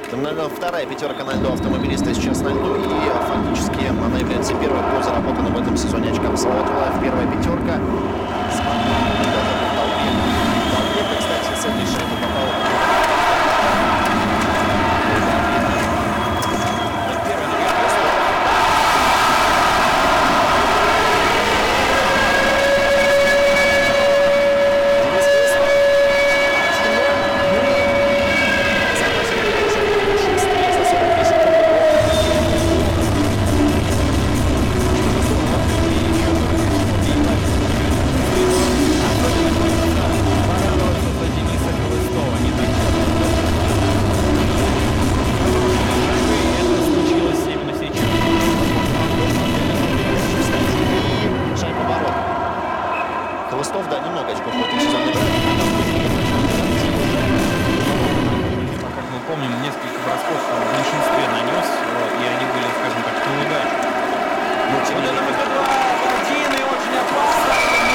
Вторая пятерка на льду автомобилиста сейчас на льду, и фактически она является первой по заработанным в этом сезоне очкам. Салават Юлаев, первая пятерка. Толпека, кстати, с этой шайбы попала. Хлыстов, да, немного очков в этом сезоне. Как мы помним, несколько бросков в меньшинстве нанес, и они были, скажем так, неудачны. Ну, тем не менее, один и очень опасно.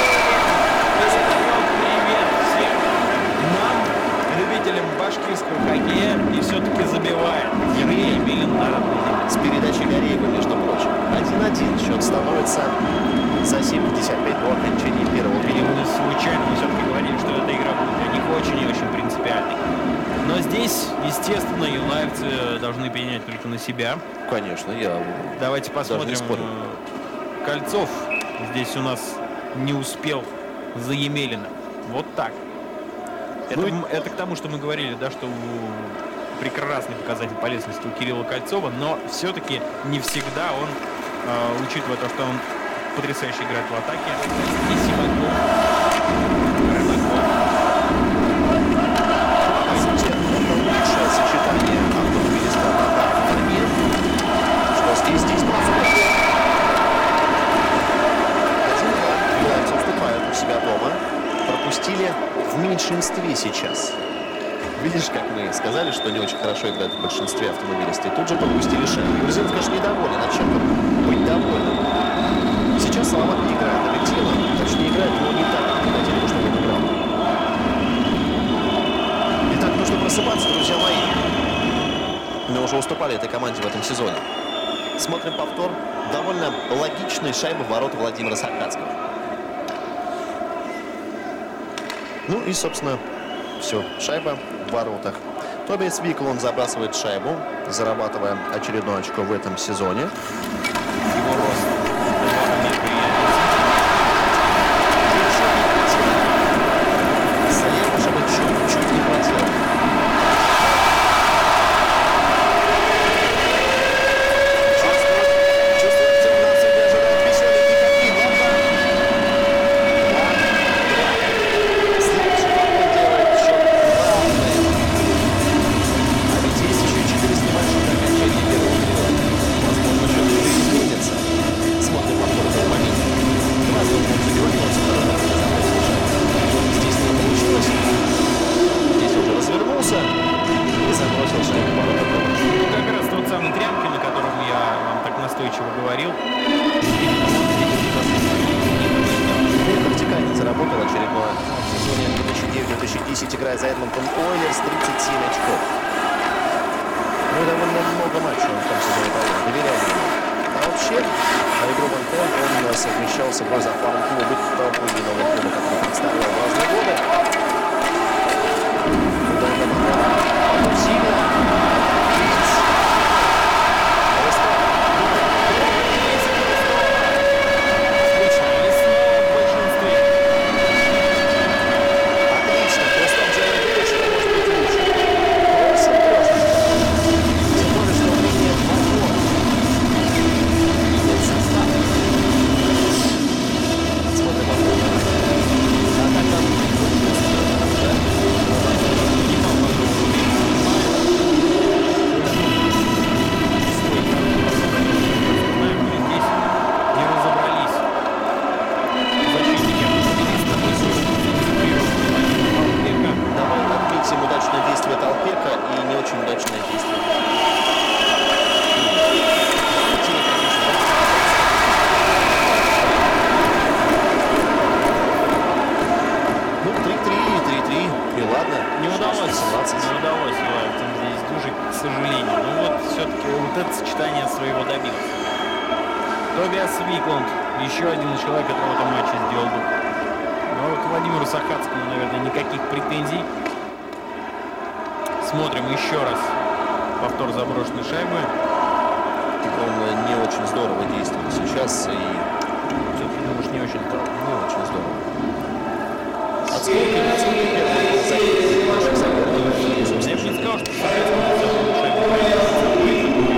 Привет всем нам, любителям башкирского хоккея, и все-таки забивает Сергей Емелин на родной земле. с передачей Гореева, между прочим. 1-1 счет становится за 7:55 до окончания первого периода. Мы случайно все-таки говорили, что эта игра будет для них очень и очень принципиальной. Но здесь, естественно, юлаевцы должны пенять только на себя. Конечно, я Давайте посмотрим. даже не спорю. Кольцов здесь у нас не успел за Емелина. Вот так. Это к тому, что мы говорили, да, что прекрасный показатель полезности у Кирилла Кольцова, но все-таки не всегда он, учитывая то, что он потрясающе играет в атаке, и Симаков, Рыбаков. Это лучшее сочетание автомобилиста в стране. Что здесь происходит? 1-2. Юлаевцы уступают у себя дома. Пропустили в меньшинстве сейчас. Видишь, как мы сказали, что не очень хорошо играют в большинстве автомобилисты. И тут же пропустили шайбу. Грузинов, конечно, недоволен. А чем быть довольным? Сейчас Салават не играет объективно. Точнее, играет, но не так, как мы хотели бы, чтобы он играл. Итак, нужно просыпаться, друзья мои. Мы уже уступали этой команде в этом сезоне. Смотрим повтор. Довольно логичная шайба в ворота Владимира Сахацкого. Ну и, собственно, все. Шайба в воротах. Тобиас Виклун забрасывает шайбу, зарабатывая очередное очко в этом сезоне. Его рост. Слева, чтобы чуть-чуть не хватило. Чувствует терминацию, где ожидает веселый никаких глаза. Следующий ход делает счет равный. А ведь есть еще 4 с небольшим до окончания первого периода. Возможно, счет уже изменится. Смотрим повтор этого момента. Два звука забивается, второй раз разобрался шайбу. Здесь не получилось. Здесь уже развернулся и забросил шайбу в ворота. Как раз тот самый Трямкин, о котором я вам так настойчиво говорил. Именно он здесь Вертикально заработал очередное в сезоне 2009-2010, играя за Эдмонтон Ойлерс, 37 очков. Ну и довольно много матчей он в том сезоне провел. Доверяем ему. А вообще, игру Монтель он совмещал с игрой за фарм-клубы того или иного клуба, который представлял в разные годы. Удобно попал. Усилия. Отлично. Хлыстов делает вещь, что может быть лучше. Просим трошечку. Тем более, что у них нет вагона. Нет состава. Смотрим, своего добился. Тобиас Викланд, еще один человек, который в этом матче сделал дух. Но к Владимиру Сахацкому, наверное, никаких претензий. Смотрим еще раз повтор заброшенной шайбы. Он не очень здорово действует сейчас. И Все-таки думаешь, не очень здорово. не очень здорово. Отскоки первые забиты наших соперников. Я бы не сказал, что Сахацкому заброшенную шайбу.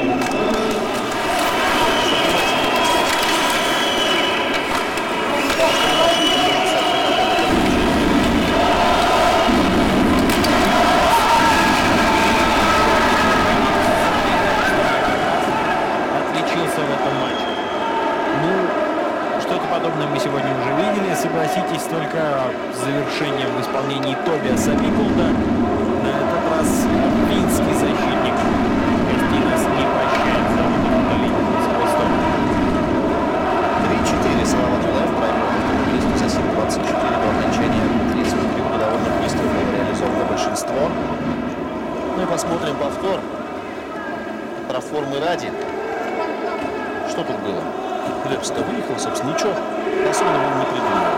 Отличился в этом матче. Ну, что-то подобное мы сегодня уже видели. Согласитесь, только с завершением в исполнении Тобиаса Викланда. На этот раз финский защитник Костинас не прощает за удаление с хвостом. 3-4 Салават Юлаев проиграл автомобилисту за 7-24 до окончания третьего периода. Довольно быстро было реализовано большинство. Ну и посмотрим повтор. Про формы ради. Что тут было? Лепс-то выехал, собственно, ничего особенного он не придумал.